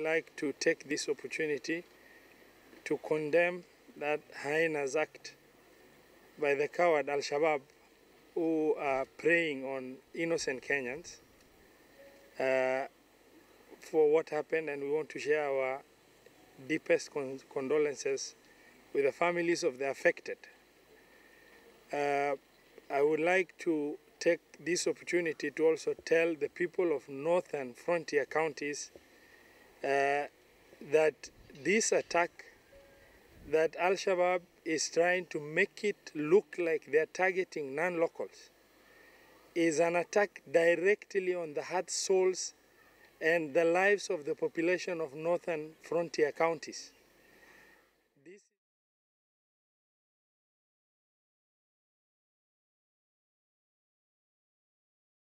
like to take this opportunity to condemn that heinous act by the coward Al-Shabaab who are preying on innocent Kenyans for what happened, and we want to share our deepest condolences with the families of the affected. I would like to take this opportunity to also tell the people of northern frontier counties that this attack that Al-Shabaab is trying to make it look like they're targeting non-locals is an attack directly on the hearts, souls, and the lives of the population of northern frontier counties.